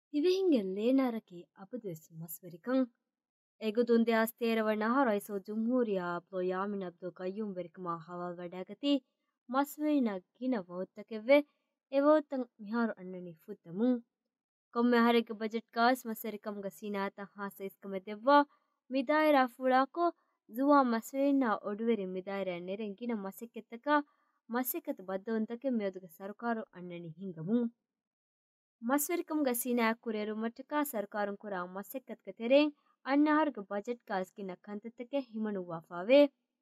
ದಿವೆಹಿಂಗೆ ಲೇನಾರಕಿ ಅಬದುವೆಸ್ ಮಸ್ವೆರಿಕಂ ಎಗುದುನ್ ದ್ಯಾಸ್ ತೇರವಣ್ಣ ರೈಸೋ ಜುಮ್ಹೂರಿಯಾ ಬ್ಲೋ ಯಾಮಿನಬ್ದು ಕಯ್ಯೂಂ ವೆರಿಕಮಾ ಹವಾಲ್ ವಡಾಗತಿ ಮಸ್ವೆರಿನ ಗಿನ ವೋತ್ತಕೆವ್ವೆ ಎವೋತ್ತಂ ಮಿಹಾರು ಅಣ್ಣನಿ ಫುತ್ತಮುಂ ಕೊಮ್ಮೆ ಹರೆಗೆ ಬಜೆಟ್ ಕಾಸ್ ಮಸ್ವೆರಿಕಂಗ ಸೀನಾತ ಹಾಸ ಇಸ್ಕಮೆ ದೆವ್ವಾ ಮಿದಾಯಿರಾ ಫುಳಾಕೋ ಜುವಾ ಮಸ್ವೆರಿನ ಒಡುವೆರಿ ಮಿದಾಯಿರಾ ನೆರೆಂ ಗಿನ ಮಸೆಕ್ಕೆತ್ತಕ ಮಸೆಕತ್ ಬದ್ದವಂತಕೆ ಮೇದುಗೆ ಸರಕಾರು ಅಣ್ಣನಿ ಹಿಂಗಮುಂ ಮಸ್ವೆರಿಕಂಗ ಸೀನಾ ಕುರೇರು ಮಟ್ಟಕ ಸರ್ಕಾರಂ ಕುರಾ ಮಸ್ಸೆಕ್ಕತ್ಕ ತೆರೆಂ ಅಣ್ಣಾರ್ಗ ಬಜೆಟ್ ಕಾಸ್ಕಿನ ಕಂತತಕ್ಕೆ ಹಿಮಣುವಾಫಾವೆ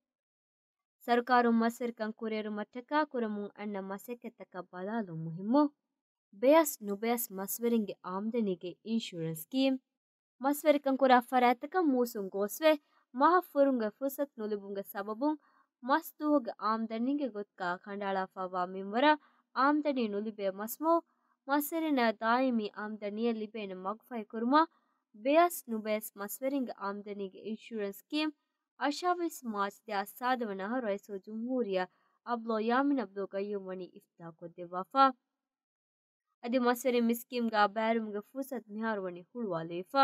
ಸರ್ಕಾರು ಮಸ್ವೆರಿಕಂ ಕುರೇರು ಮಟ್ಟಕ ಕುರಮುಂ ಅಣ್ಣ ಮಸ್ಸೆಕ್ಕೆತ್ತಕ ಬಲಾಲು ಮುಹಿಮ್ಮು ಬೆಯಸ್ ನುಬೆಯಸ್ ಮಸ್ವೆರಿಂಗೆ ಆಮ್ದನಿಗೆ ಇನ್ಶೂರೆನ್ಸ್ ಸ್ಕೀಮ್ ಮಸ್ವೆರಿಕಂ ಕುರಾ ಫರಾತಕ ಮೂಸುಂ ಗೋಸ್ವೆ ಮಹಫುರುಂಗ ಫುಸತ್ ನುಲಿಬುಂಗ ಸಬಬುಂ ಮಸ್ದೂಗ ಆಮ್ದನಿಗೆ ಗೊತ್ಕ ಕಂಡಾಳಾಫಾವಾ ಮಿಂವರ ಆಮ್ದನಿ ನುಲಿಬೆ ಮಸ್ಮೋ ಮಸ್ವೆರಿನ ದಾಯಿಮಿ ಆಮ್ದನಿಯ ಲಿಬೇನ ಮಗ್ಫೈ ಕುರುಮ ಬೆಯಸ್ ನುಬೆಯಸ್ ಮಸ್ವೆರಿಂಗ ಆಮ್ದನಿಗೆ ಇನ್ಶೂರೆನ್ಸ್ ಸ್ಕೀಮ್ ಅಶಾವಿಸ್ ಮಾರ್ಚ್ ದ್ಯಾ ಸಾದವನಹ ರೈಸೋ ಜುಮ್ಹೂರಿಯ ಅಬ್ಲೋ ಯಾಮಿನ್ ಅಬ್ಲೋ ಗಯ್ಯುಮಣಿ ಇಫ್ತಾ ಕೊದ್ದೆವಾಫಾ ಅದಿ ಮಸ್ವೆರಿ ಮಿಸ್ಕೀಮ್ಗ ಬ್ಯಾರುಮ್ಗ ಫುಸತ್ ಮಿಹಾರುವಣಿ ಹುಳುವಾಲೇಫಾ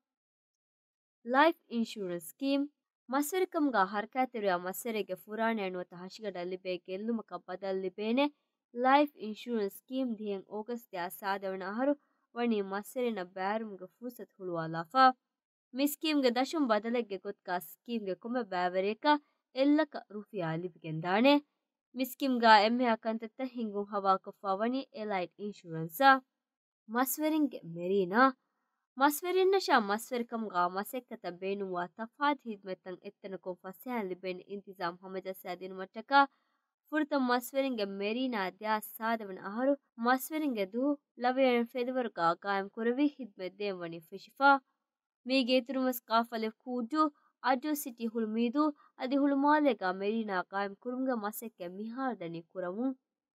ಲೈಫ್ ಇನ್ಶೂರೆನ್ಸ್ ಸ್ಕೀಮ್ ಮಸ್ವೆರಿಕಂಗ ಹರ್ಕಾತಿರಿಯ ಮಸ್ವೆರಿಗೆ ಫುರಾಣೆ ಅಣುವತ ಹಶಿಗಡ ಲಿಬೆ ಗೆಲ್ಲುಮಕ ಬದಲ್ ಲಿಬೇನೆ ಲೈಫ್ ಇನ್ಶೂರೆನ್ಸ್ ಸ್ಕೀಮ್ ದಿಯಂ ಆಗಸ್ಟ್ ದ್ಯಾ ಸಾದವನ ಅಹರು ವಣಿ ಮಸ್ಸೆರಿನ ಬ್ಯಾರುಮ್ಗೆ ಫೂಸತ್ ಹುಳುವಾಲಾಫಾ ಮಿ ಸ್ಕೀಮ್ಗೆ ದಶುಂ ಬದಲೆಗ್ಗೆ ಗೊತ್ಕಾ ಸ್ಕೀಮ್ಗೆ ಕೊಮ್ಮೆ ಬ್ಯಾವರೇಕ ಎಲ್ಲಕ ರುಫಿಯಾ ಲಿಬಿಗೆಂದಾಣೆ ಮಿ ಸ್ಕೀಮ್ಗ ಎಮ್ಮೆ ಅಕಂತತ್ತ ಹಿಂಗುಂ ಹವಾ ಕೊಫಾ ವಣಿ ಎಲೈಟ್ ಇನ್ಶೂರೆನ್ಸಾ ಮಸ್ವೆರಿಂಗೆ ಮೆರೀನಾ ಮಸ್ವೆರಿನ್ನ ಶಾ ಮಸ್ವೆರಿಕಂಗ ಮಸೆಕ್ಕತ ಬೇನುವಾ ತಫಾತ್ ಹಿದ್ಮೆತ್ತಂ ಎತ್ತನಕೊಂ ಫಸ್ಯಾನ್ ಲಿಬೇನ್ ಇಂತಿಜಾಮ್ ಹಮಜಸ್ಯಾದಿನ ಮಟ್ಟಕ ಫುರ್ತ ಮಸ್ವೆರಿಂಗೆ ಮೆರೀನಾ ದ್ಯಾ ಸಾದವನ ಅಹರು ಮಸ್ವೆರಿಂಗೆ ದು ಲವೆಯನ್ ಫೆದವರ್ಗ ಗಾಯಂ ಕುರವಿ ಹಿದ್ಮೆತ್ ದೇವಣಿ ಫಿಶಿಫಾ ಮೀಗೆ ತುರುಮಸ್ ಕಾಫಲೆ ಕೂಡು ಅಡ್ಡು ಸಿಟಿ ಹುಳು ಮೀದು ಅದಿ ಹುಳು ಮಾಲೆಗ ಮೆರೀನಾ ಗಾಯಂ ಕುರುಂಗ ಮಸೆಕ್ಕೆ ಮಿಹಾರ್ದನಿ ಕುರಮು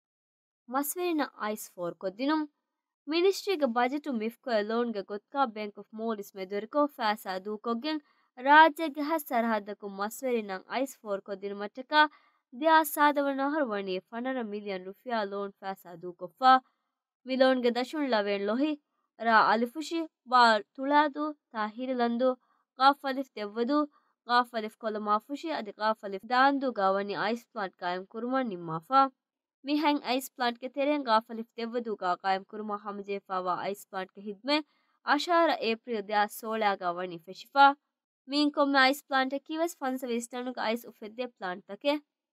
ಮಸ್ವೆರಿನ ಐಸ್ ಫೋರ್ ಕೊದ್ದಿನುಂ ಮಿನಿಸ್ಟ್ರಿಗೆ ಬಜೆಟು ಮಿಫ್ಕೊ ಲೋನ್ಗೆ ಗೊತ್ಕಾ ಬ್ಯಾಂಕ್ ಆಫ್ ಮೋಲಿಸ್ ಮೆದೊರಿಕೊ ಫ್ಯಾಸಾ ದೂಕೊಗ್ಗೆಂ ರಾಜ್ಯಗೆ ಸರಹದ್ದಕು ಮಸ್ವೆರಿನಂ ಐಸ್ ಫೋರ್ ಕೊದ್ದಿನ ಮಟ್ಟಕ ದ್ಯಾ ಸಾದವನಹರ್ ವಣಿ 15 ಮಿಲಿಯನ್ ರುಫಿಯಾ ಲೋನ್ ಫ್ಯಾಸಾ ದೂಕೊಫಾ ಮಿಲೋನ್ಗೆ ದಶುನ್ ಲವೆನ್ ಲೊಹಿ ರಾ ಅಲಿಫುಶಿ ಬಾಲ್ ತುಳಾದು ತಾ ಹಿರಿಲಂದು ಗಾಫಲಿಫ್ ದೆವ್ವದು ಗಾಫಲಿಫ್ ಕೊಲಮಾಫುಶಿ ಅದಿ ಗಾಫಲಿಫ್ ದಾಂದು ಗಾವನಿ ಐಸ್ ಪ್ಲಾಂಟ್ ಕಾಯಂ ಕುರುಮನ್ ನಿಮ್ಮಾಫಾ ಮಿ ಹ್ಯಾಂಗ್ ಐಸ್ ಪ್ಲಾಂಟ್ ಗೆ ತೆರೆಂ ಗಾಫಲಿಫ್ ದೆವ್ವದು ಗಾ ಕಾಯಂ ಕುರುಮ ಹಮಜೇಫಾವಾ ಐಸ್ ಪ್ಲಾಂಟ್ ಗೆ ಹಿದ್ಮೆ ಅಶಾರ ಏಪ್ರಿಲ್ ದ್ಯಾ 16 ಗಾವನಿ ಫೆಶಿಫಾ ಮೀನ್ ಕೊಮ್ಮೆ ಐಸ್ ಪ್ಲಾಂಟ್ ಕಿವಸ್ ಫನ್ಸ ವೆಸ್ಟರ್ನುಗ ಐಸ್ ಉಫೆದ್ದೆ ಪ್ಲಾಂಟ್ ತಕೆ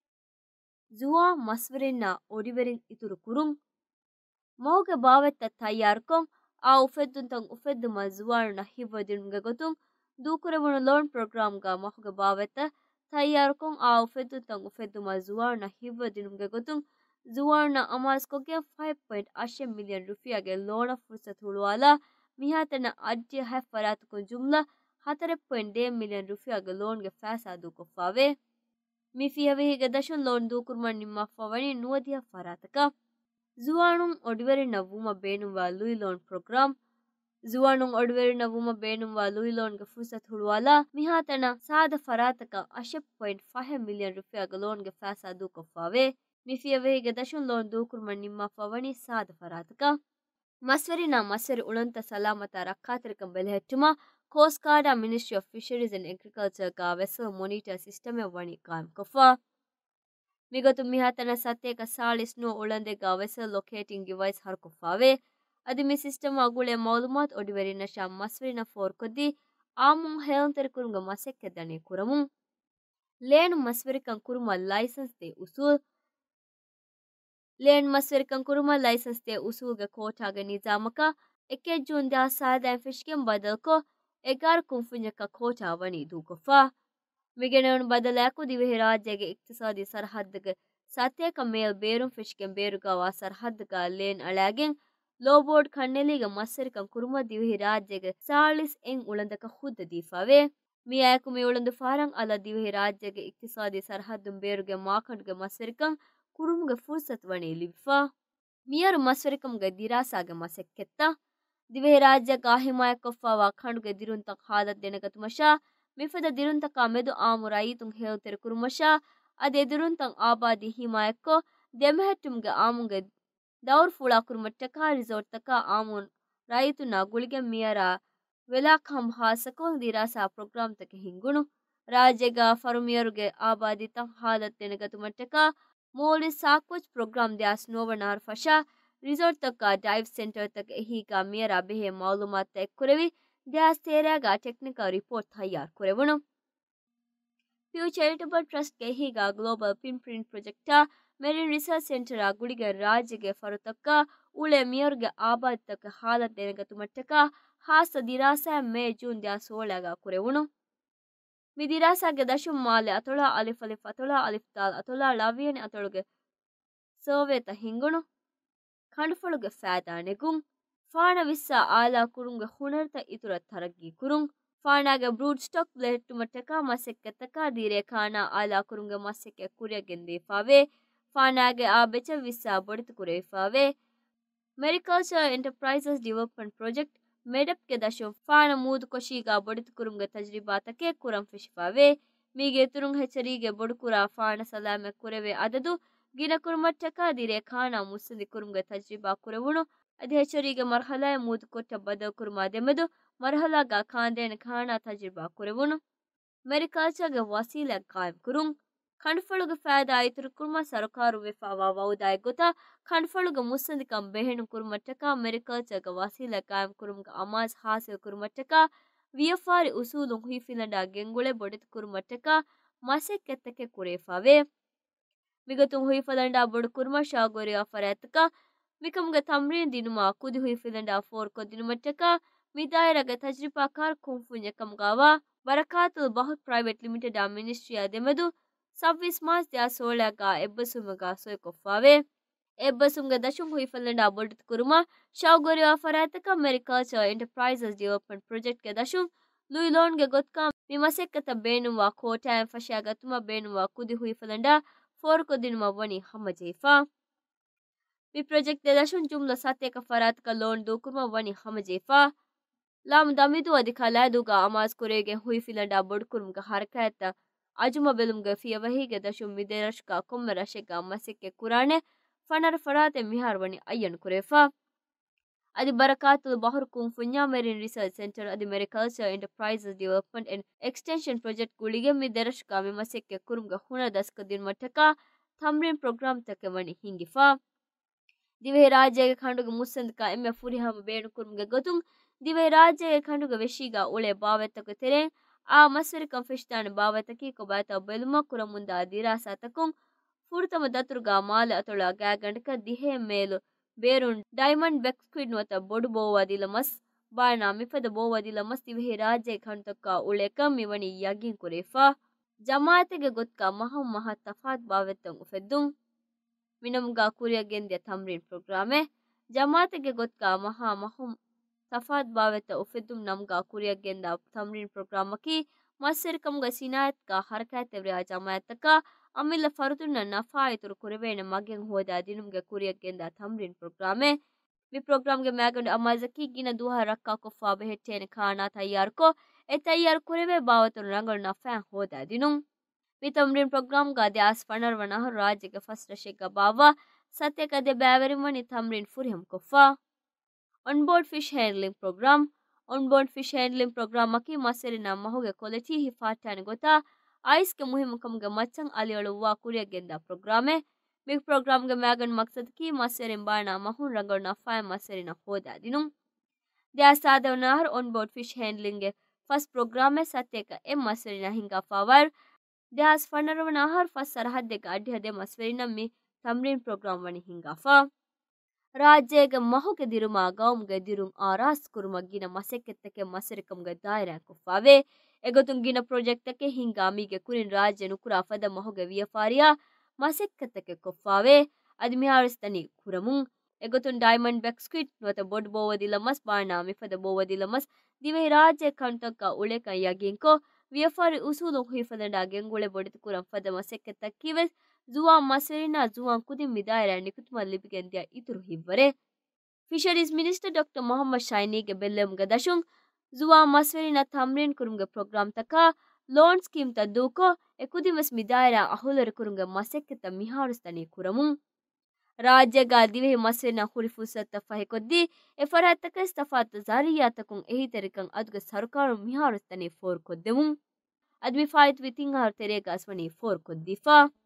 ಜುವಾ ಮಸ್ವೆರಿನ್ನ ಒಡಿವೆರಿನ್ ಇತುರು ಕುರುಂ ಮೌಗೆ ಬಾವೆತ್ತ ತಯ್ಯಾರ್ಕೊಂ ಆ ಉಫೆದ್ದುಂತಂ ಉಫೆದ್ದುಮ ಜುವಾನುನ ಹಿವ್ವದಿನುಂಗೆ ಗೊತುಂ ದೂಕುರೆವಣು ಲೋನ್ ಪ್ರೋಗ್ರಾಮ್ಗ ಮಹುಗೆ ಬಾವೆತ್ತ ತಯ್ಯಾರ್ಕೊಂ ಆ ಉಫೆದ್ದುಂತಂ ಉಫೆದ್ದುಮ ಜುವಾನುನ ಹಿವ್ವದಿನುಂಗೆ ಗೊತುಂ ಜುವಾನುನ ಅಮಾಸ್ಕೊಗೆ 5.8 ಮಿಲಿಯನ್ ರುಫಿಯಾಗೆ ಲೋನ ಫುರ್ಸತ್ ಹುಳುವಾಲ ಮಿಹಾತನ ಅಜ್ಜಿ ಹೈ ಫರಾತುಕು ಜುಮ್ಲಾ 4.2 ಮಿಲಿಯನ್ ರುಫಿಯಾಗೆ ಲೋನ್ಗೆ ಫ್ಯಾಸಾ ದೂಕೊಫಾವೆ ಮಿಫಿಯವೆಹಿಗೆ ದಶುನ್ ಲೋನ್ ದೂಕುರ್ಮನ್ ನಿಮ್ಮ ಫವಣಿ ನುವದಿಯ ಫರಾತಕ ಜುವಾನುಂ ಒಡಿವೆರಿನ ವುಮ ಬೇನುವಾ ಲುಯಿ ಲೋನ್ ಪ್ರೋಗ್ರಾಮ್ ಜುವಾನುಂ ಒಡಿವೆರಿನ ವುಮ ಬೇನುವಾ ಲುಯಿ ಲೋನ್ಗೆ ಫುರ್ಸತ್ ಹುಳುವಾಲ ಮಿಹಾತನ ಸಾದ ಫರಾತಕ 10.5 ಮಿಲಿಯನ್ ರುಫಿಯಾಗ ಲೋನ್ಗೆ ಫ್ಯಾಸಾ ದೂಕೊಫಾವೆ ಮಿಫಿಯವೆಹಿಗೆ ದಶುನ್ ಲೋನ್ ದೂಕುರ್ಮನ್ ನಿಮ್ಮ ಫವಣಿ ಸಾದ ಫರಾತಕ ಮಸ್ವೆರಿನ ಮಸ್ವೆರಿ ಉಳಂತ ಸಲಾಮತ ರಕ್ಕಾತರಿಕಂ ಬೆಲೆಹೆಟ್ಟುಮ coast guard ministry of fisheries and agriculture ಗ ವೆಸಲ್ ಮಾನಿಟರ್ ಸಿಸ್ಟಮ್ ವಣಿ ಕಾಯಂ ಕೊಫಾ ಮಿಗತು ಮಿಹಾತನ ಸತ್ಯಕ ಸಾಲಿಸ್ ನೋ ಉಳಂದೆಗ ವೆಸಲ್ ಲೊಕೇಟಿಂಗ್ ಡಿವೈಸ್ ಹರ್ ಕೊಫಾವೆ ಅದಿ ಮಿ ಸಿಸ್ಟಮ್ ಅಗುಳೆ ಮೌಲುಮಾತ್ ಒಡಿವೆರಿನ ಶಾ ಮಸ್ವೆರಿನ ಫೋರ್ ಕೊದ್ದಿ ಆಮುಂ ಹೇಳಂತರಿ ಕುರುಂಗ ಮಸೆಕ್ಕೆ ದನೆ ಕುರಮುಂ ಲೇನು ಮಸ್ವೆರಿಕಂ ಕುರುಮ ಲೈಸೆನ್ಸ್ ದೆ ಉಸೂಲ್ ಲೇನ್ ಮಸ್ವೆರಿಕಂ ಕುರುಮ ಲೈಸೆನ್ಸ್ ದೆ ಉಸೂಲ್ಗೆ ಕೋಟಾಗೆ ನಿಜಾಮಕ 1 ಜೂನ್ 2010 ಫಿಶ್ಗೆಂ ಬದಲ್ಕೊ 11 ಕುಂಫುಂಜಕ ಕೋಟಾ ವಣಿ ದೂಕೊಫಾ ಮಿಗೆನವನು ಬದಲಾಕು ದಿವೆಹಿ ರಾಜ್ಯಗೆ ಇಕ್ತಿಸಾದಿ ಸರಹದ್ದಗೆ ಸತ್ಯಕ ಮೇಲ್ ಬೇರುಂ ಫಿಶ್ಗೆಂ ಬೇರುಗವಾ ಸರಹದ್ದಗ ಲೇನ್ ಅಳಾಗೆಂ ಲೋಬೋರ್ಡ್ ಕಣ್ಣೆಲಿಗ ಮಸ್ಸರಿಕಂ ಕುರುಮ ದಿವೆಹಿ ರಾಜ್ಯಗೆ ಸಾಲಿಸ್ ಎಂ ಉಳಂದಕ ಹುದ್ದ ದೀಫಾವೆ ಮಿ ಆಯಕು ಮಿ ಉಳಂದು ಫಾರಂ ಅಲ ದಿವೆಹಿ ರಾಜ್ಯಗೆ ಇಕ್ತಿಸಾದಿ ಸರಹದ್ದುಂ ಬೇರುಗೆ ಮಾಕಂಡ್ಗೆ ಮಸ್ಸರಿಕಂ ಕುರುಮುಗೆ ಫುರ್ಸತ್ ವಣಿ ಲಿಬಿಫಾ ಮಿಯರು ಮಸ್ಸರಿಕಂಗೆ ದಿರಾಸಾಗೆ ಮಸೆಕ್ಕೆತ್ತ ದಿವೆಹಿ ರಾಜ್ಯಗ ಹಿಮಾಯಕೊಫಾವಾ ಖಂಡುಗೆ ದಿರುಂತಕ್ ಹಾಲತ್ ದೆನಗತುಮಶಾ ಮಿಫದ ದಿರುಂತಕ ಮೆದು ಆಮು ರೈತುಂ ಹೇಳುತ್ತೆರು ಕುರುಮಶಾ ಅದೆ ದಿರುಂತಂ ಆಬಾದಿ ಹಿಮಾಯಕ್ಕೊ ದೆಮೆಹೆಟ್ಟುಮ್ಗೆ ಆಮುಂಗೆ ದೌರ್ ಫುಳಾ ಕುರುಮಟ್ಟಕ ರಿಸೋರ್ಟ್ ತಕ ಆಮುನ್ ರೈತುನ ಗುಳಿಗೆ ಮಿಯರ ವೆಲಾಖಂ ಹಾಸಕೋಲ್ ದಿರಾಸಾ ಪ್ರೋಗ್ರಾಮ್ ತಕೆ ಹಿಂಗುಣು ರಾಜ್ಯಗ ಫರುಮಿಯರುಗೆ ಆಬಾದಿತ ಹಾಲತ್ತೆನಗತು ಮಟ್ಟಕ ಮೋಡಿ ಸಾಕ್ವಚ್ ಪ್ರೋಗ್ರಾಮ್ ದ್ಯಾಸ್ ನೋವನಾರ್ ಫಶಾ ರಿಸಾರ್ಟ್ ತಕ್ಕ ಡೈವ್ ಸೆಂಟರ್ ತಕ ಹೀಗ ಮಿಯರ ಬೆಹೆ ಮಾಲೂಮಾತ್ ತೆಕ್ಕುರೆವಿ ದ್ಯಾಸ್ ತೇರಾಗ ಟೆಕ್ನಿಕಲ್ ರಿಪೋರ್ಟ್ ತಯ್ಯಾರ್ ಕುರೆವಣು ಫ್ಯೂ ಚಾರಿಟಬಲ್ ಟ್ರಸ್ಟ್ ಗೆ ಹೀಗ ಗ್ಲೋಬಲ್ ಪಿನ್ print project marine research centre ಗುಡಿಗೆ ರಾಜ್ಯಗೆ ಫರುತಕ್ಕ ಉಳೆ ಮಿಯರ್ಗೆ ಆಬಾದ್ ತಕ್ಕ ಹಾಲತ್ ದೇನಗತು ಮಟ್ಟಕ ಹಾಸ ದಿರಾಸ ಮೇ ಜೂನ್ ದ್ಯಾ ಸೋಳಗ ಕುರೆವಣು ಮಿದಿರಾಸಾಗೆ ದಶುಂ Male atoll Alif Alif atoll Alif Dhaal atoll ಲವಿಯನೆ ಅತೊಳಗೆ ಸರ್ವೇತ ಹಿಂಗುಣು ಕಂಡುಫಳುಗೆ ಫෑದಾನೆಗುಂ ಫಾಣ ವಿಸ್ಸ ಆಲಾ ಕುರುಂಗೆ ಹುಣರ್ತ ಇತುರ ತರಗ್ಗಿ ಕುರುಂ ಫಾಣಾಗೆ ಬ್ರೂಡ್ ಸ್ಟಾಕ್ ಬ್ಲೆಟ್ಟು ಮಟ್ಟಕ ಮಸೆಕ್ಕೆತ್ತಕ ದೀರೆ ಖಾಣ ಆಲಾ ಕುರುಂಗೆ ಮಸೆಕ್ಕೆ ಕುರಿಯಗೆಂದೀಫಾವೆ ಫಾಣಾಗೆ ಆ ಬೆಚ ವಿಸ್ಸ ಬಡಿತು ಕುರೇಫಾವೆ ಮೆರಿಕಲ್ಚರ್ ಎಂಟರ್ಪ್ರೈಸಸ್ ಡೆವಲಪ್ಮೆಂಟ್ ಪ್ರಾಜೆಕ್ಟ್ ಮೇಡಪ್ಗೆ ದಶೋ ಫಾಣ ಮೂದು ಕೊಶೀಗ ಬಡಿತು ಕುರುಂಗೆ ತಜ್ರಿಬಾತಕ್ಕೆ ಕುರಂ ಫಿಶಿಫಾವೆ ಮೀಗೆ ತುರುಂಗ್ ಹೆಚರಿಗೆ ಬಡುಕುರ ಫಾಣ ಸಲಾಮೆ ಕುರೆವೆ ಅದದು ಗಿನ ಕುರುಮಟ್ಟಕ ದಿರೆ ಖಾಣ ಮುಸ್ಸಂದಿ ಕುರುಂಗೆ ತಜ್ರಿಬಾ ಕುರೆವುಣು ಅದಿ ಹೆಚರಿಗೆ ಮರ್ಹಲಾಯ ಮೂದು ಕೊಟ್ಟ ಬದ ಕುರುಮ ದೆಮೆದು ಮರ್ಹಲಾಗ ಖಾಂದೇನ ಖಾಣ ತಜ್ರಿಬಾ ಕುರೆವುಣು ಮೆರಿಕಲ್ಚರ್ಗೆ ವಸೀಲ ಕಾಯಂ ಕುರುಂ ಖಂಡ್ಫಳುಗೆ ಫෑದ ಆಯ್ತರು ಕುರ್ಮ ಸರಕಾರು ವೆಫಾವಾ ವೌದಾಯ ಗೊತ್ತ ಖಂಡ್ಫಳುಗೆ ಮುಸ್ಸಂದಿಕಂ ಬೆಹೆಣು ಕುರುಮಟ್ಟಕ ಮೆರಿಕಲ್ಚರ್ಗೆ ವಸೀಲ ಕಾಯಂ ಕುರುಂಗ ಅಮಾಜ್ ಹಾಸಿಲ್ ಕುರುಮಟ್ಟಕ ವಿಯಫಾರಿ ಉಸೂಲು ಹುಯಿಫಿಲಂಡ ಗೆಂಗುಳೆ ಬೊಡೆತು ಕುರುಮಟ್ಟಕ ಮಸೆಕ್ ಕೆತ್ತಕ್ಕೆ ಕುರೇಫಾವೆ ಮಿಗತು ಹುಯಿಫಲಂಡ ಬೊಡು ಕುರ್ಮ ಶಾಗೋರಿಯ ಫರಾತಕ ಮಿಕಮ್ಗೆ ತಮ್ರೀನ್ ದಿನುಮ ಕುದಿ ಹುಯಿಫಿಲಂಡ ಫೋರ್ ಕೊದ್ದಿನುಮಟ್ಟಕ ಮಿದಾಯರಗೆ ತಜ್ರಿಬಾ ಕಾರ್ ಕುಂಫುಂಜಕಮ್ಗಾವ ಬರಕಾತುಲ್ ಬಹುತ್ ಪ್ರೈವೇಟ್ ಲಿಮಿಟೆಡ್ ಮಿನಿಸ್ಟ್ರಿಯ ದೆಮೆದು ಸವ್ವಿಸ್ ಮಾಸ್ ದ್ಯಾ ಸೋಳಗ ಎಬ್ಬಸುಮಗ ಸೊಯಕೊಫಾವೆ ಎಬ್ಬಸುಂಗ ದಶುಂ ಹುಯಿಫಲಂಡ ಬೊಡುತ್ ಕುರುಮ ಶಾಗೋರಿಯ ಫರಾತಕ ಮೆರಿಕಲ್ಚರ್ ಎಂಟರ್ಪ್ರೈಸಸ್ ಡೆವಲಪ್ಮೆಂಟ್ ಪ್ರಾಜೆಕ್ಟ್ಗೆ ದಶುಂ ಲುಯಿಲೋನ್ಗೆ ಗೊತ್ಕ ಮಿಮಸೆಕ್ಕತ ಬೇನುವ ಕೋಟಾಯಂ ಫಶಾಗತುಮ ಬೇನುವ ಕುದಿ ಹುಯಿಫಲಂಡ ಫೋರ್ ಕೊದ್ದಿನುಮ ವನಿ ಹಮಜೇಫಾ ಮಿ ಪ್ರಾಜೆಕ್ಟ್ ದಶುಂ ಜುಮ್ಲ ಸತ್ಯಕ ಫರಾತಕ ಲೋನ್ ದೂಕುಮ ವನಿ ಹಮಜೇಫಾ ಲಾಮ್ ದಮಿದು ಅಧಿಕಲಾದುಗ ಅಮಾಸ್ ಕುರೆಗೆ ಹುಯಿಫಿಲಂಡ ಬೊಡುಕುರುಮ್ಗ ಹರಕಾಯತ ಅಜುಮ ಬೆಲುಮ್ಗ ಫಿಯವಹಿಗೆ ದಶುಂ ಮಿದೆರಶ್ಕ ಕೊಮ್ಮೆ ರಶೆಗ ಮಸೆಕ್ಕೆ ಕುರಾಣೆ ಫಣರ ಫರಾತೆ ಮಿಹಾರ್ವಣಿ ಅಯ್ಯನ್ ಕುರೇಫಾ ಅದಿ ಬರಕಾತುಲ್ ಬಹರು ಕುಂಫುನ್ಯಾ ಮೆರಿನ್ ರಿಸರ್ಚ್ ಸೆಂಟರ್ ಅದಿ mariculture enterprises development and extension project ಗುಳಿಗೆ ಮಿದೆರಶ್ಕ ಮಿಮಸೆಕ್ಕೆ ಕುರುಮ್ಗ ಹುಣ ದಸ್ಕ ದಿನ ಮಟ್ಟಕ ಥಮ್ರಿನ್ ಪ್ರೋಗ್ರಾಮ್ ತಕ್ಕೆ ವಣಿ ಹಿಂಗಿಫಾ ದಿವೆ ರಾಜ್ಯಗೆ ಖಂಡುಗ ಮುಸ್ಸಂದಕ ಎಮ್ಮೆ ಫುರಿಹಮ ಬೇಣು ಕುರುಮ್ಗೆ ಗೊತುಂ ದಿವೆ ರಾಜ್ಯಗೆ ಖಂಡುಗ ವೆಶಿಗ ಉಳೆ ಬಾವೆತ್ತಕ ತೆರೆ ಆ ಮಸ್ವರಿಕಂ ಫಿಶ್ತಾನೆ ಬಾವೆತಕಿ ಕೊಬಾತ ಬೆಲುಮ ಕುರಮುಂದ ದಿರಾಸಾತಕುಂ ಫುರ್ತಮ ದತುರ್ಗ ಮಾಲೆ ಅತೊಳ ಗ್ಯಾಗಂಡಕ ದಿಹೆ ಮೇಲು ಬೇರುನ್ ಡೈಮಂಡ್ ಬೆಕ್ಸ್ಕ್ವಿಡ್ ನುವತ ಬೊಡು ಬೋವದಿಲ ಮಸ್ ಬಾಣ ಮಿಫದ ಬೋವದಿಲ ಮಸ್ ದಿವೆ ರಾಜ್ಯಗೆ ಖಂಡಕ ಉಳೆಕ ಮಿವಣಿ ಯಗಿನ್ ಕುರೇಫಾ ಜಮಾತೆಗೆ ಗೊತ್ಕ ಮಹಂ ಮಹ ತಫಾತ್ ಬಾವೆತ್ತಂ ಉಫೆದ್ದುಂ ಮಿನಮ್ಗ ಕುರಿಯಗೆಂದಿಯ ತಮ್ರೀನ್ ಪ್ರೋಗ್ರಾಮೆ ಜಮಾತೆಗೆ ಗೊತ್ಕ ಮಹಾ ಮಹುಂ ತಫಾತ್ ಬಾವೆತ್ತ ಉಫೆದ್ದುಂ ನಮ್ಗ ಕುರಿಯಗೆಂದ ತಮ್ರೀನ್ ಪ್ರೋಗ್ರಾಮಕಿ ಮಸ್ಸೆರಿಕಮ್ಗ ಸಿನಾಯತ್ಕ ಹರಕಾಯತೆವ್ರಿಯ ಜಮಾಯತಕ ಅಮಿಲ್ಲ ಫರುದುನ್ನ ನಫಾಯಿತುರು ಕುರೆವೇಣ ಮಗೆಂ ಹೋದ ದಿನುಮ್ಗೆ ಕುರಿಯಗೆಂದ ತಮ್ರೀನ್ ಪ್ರೋಗ್ರಾಮೆ ಮಿ ಪ್ರೋಗ್ರಾಮ್ಗೆ ಮ್ಯಾಗಂಡು ಅಮಾಜಕಿ ಗಿನ ದೂಹ ರಕ್ಕಾ ಕೊಫಾ ಬೆහෙಟ್ಟೇನೆ ಖಾನಾ ತಯ್ಯಾರ್ಕೋ ಎ ತಯ್ಯಾರ್ ಕುರೆವೆ ಬಾವತುರು ರಂಗಳು ನಫಾ ಹೋದ ದಿನುಂ ಮಿ ತಮ್ರೀನ್ ಪ್ರೋಗ್ರಾಮ್ಗ ದ್ಯಾಸ್ ಫಣರ್ವಣ ರಾಜ್ಯಗೆ ಫಸ್ಟ್ ರಶೆಗ ಬಾವ ಸತ್ಯಕದೆ ಬ್ಯಾವೆರಿಮಣಿ ತಮ್ರೀನ್ ಫುರಿಹಂ ಕೊಫಾ onboard fish handling programme onboard fish handling programme ಮಕಿ ಮಸೆರಿನ ಮಹುಗೆ ಕೊಲೆಟಿ ಹಿಫಾಟಾನೆ ಗೊತ್ತಾ ಐಸ್ಗೆ ಮುಹಿಮಕಮ್ಗೆ ಮಚ್ಚಂಗ್ ಅಲಿಯಳುವ ಕುರಿಯಗೆಂದ ಪ್ರೋಗ್ರಾಮೆ ಮಿಗ್ ಪ್ರೋಗ್ರಾಮ್ಗೆ ಮ್ಯಾಗನ್ ಮಕ್ಸದ್ ಕಿ ಮಸೆರಿನ್ ಬಾಣ ಮಹುನ್ ರಂಗಳು ನಫಾಯ ಮಸೆರಿನ ಹೋದ ದಿನುಂ ದ್ಯಾಸ್ ಸಾದವನಹರ್ ಆನ್ಬೋರ್ಡ್ ಫಿಶ್ ಹ್ಯಾಂಡ್ಲಿಂಗ್ಗೆ ಫಸ್ಟ್ ಪ್ರೋಗ್ರಾಮೆ ಸತ್ಯಕ ಎಂ ಮಸೆರಿನ ಹಿಂಗ ಫಾವರ್ ದ್ಯಾಸ್ ಫಣರವನಹರ್ ಫಸ್ಟ್ ಸರಹದ್ದೆಗ ಅಡ್ಡಿಹದೆ ಮಸ್ವೆರಿನ ಮಿ ತಮ್ರೀನ್ ಪ್ರೋಗ್ರಾಮ್ ವಣಿ ಹಿಂಗಾಫಾ ರಾಜ್ಯಗೆ ಮಹುಗೆ ದಿರುಮ ಗೌಮ್ಗೆ ದಿರುಂ ಆರಾಸ್ ಕುರುಮಗ್ಗಿನ ಮಸೆಕ್ಕೆತ್ತಕ್ಕೆ ಮಸೆರಿಕಮ್ಗೆ ದಾಯರ ಕುಫಾವೆ ಎಗೊತುಂ ಗಿನ ಪ್ರಾಜೆಕ್ಟಕ್ಕೆ ಹಿಂಗ ಮೀಗೆ ಕುರಿನ್ ರಾಜ್ಯ ನುಕುರ ಫದ ಮಹುಗೆ ವಿಯಫಾರಿಯಾ ಮಸೆಕ್ಕೆತ್ತಕ್ಕೆ ಕೊಫಾವೆ ಅದಿ ಮಿಹಾರಿಸ್ತನಿ ಕುರಮುಂ ಎಗೊತುಂ ಡೈಮಂಡ್ ಬೆಕ್ಸ್ಕ್ವಿಡ್ ನುವತ ಬೊಡ್ ಬೋವದಿಲ ಮಸ್ ಬಾಣ ಮಿಫದ ಬೋವದಿಲ ಮಸ್ ದಿವೆ ರಾಜ್ಯ ಕಂಟಕ್ಕ ಉಳೆಕ ಯಗಿಂಕೋ ವಿಯಫಾರಿ ಉಸೂಲು ಹುಯಿಫದಂಡ ಗೆಂಗುಳೆ ಬೊಡಿತು ಕುರಂ ಫದ ಮಸೆಕ್ಕೆತ್ತಕ್ಕಿವೆಸ್ ಜುವಾ ಮಸೆರಿನ ಜುವಾನ್ ಕುದಿ ಮಿದಾಯರ ನಿಕುತುಮ ಲಿಬಿಗೆಂದಿಯ ಇತುರು ಹಿವ್ವರೆ ಫಿಶರೀಸ್ ಮಿನಿಸ್ಟರ್ ಡಾಕ್ಟರ್ ಮೊಹಮ್ಮದ್ ಶೈನಿಗೆ ಬೆಲ್ಲೆಮ್ಗೆ ದಶುಂ ಜುವಾ ಮಸ್ವೆರಿನ ತಮ್ರೀನ್ ಕುರುಮ್ಗೆ ಪ್ರೋಗ್ರಾಮ್ ತಕ ಲೋನ್ ಸ್ಕೀಮ್ ತದ್ದೂಕೋ ಎ ಕುದಿಮಸ್ ಮಿದಾಯರ ಅಹುಲರ ಕುರುಮ್ಗೆ ಮಸೆಕ್ಕೆತ್ತ ಮಿಹಾರುಸ್ತನಿ ಕುರಮುಂ ರಾಜ್ಯಗ ದಿವೆ ಮಸ್ವೆನ ಹುರಿ ಫುಸತ್ತ ಫಹೆಕೊದ್ದಿ ಎ ಫರಹತ್ತಕ ಇಸ್ತಫಾತ್ ಜಾರಿಯಾತಕುಂ ಎಹಿ ತೆರಿಕಂ ಅದುಗ ಸರ್ಕಾರು ಮಿಹಾರುಸ್ತನಿ ಫೋರ್ ಕೊದ್ದೆಮುಂ ಅದ್ಮಿ ಫಾಯಿತ್ ವಿತಿಂ ಆರ್ ತೆರೇಗ ಅಸ್ವನಿ ಫೋರ್ ಕೊದ್ದಿಫಾ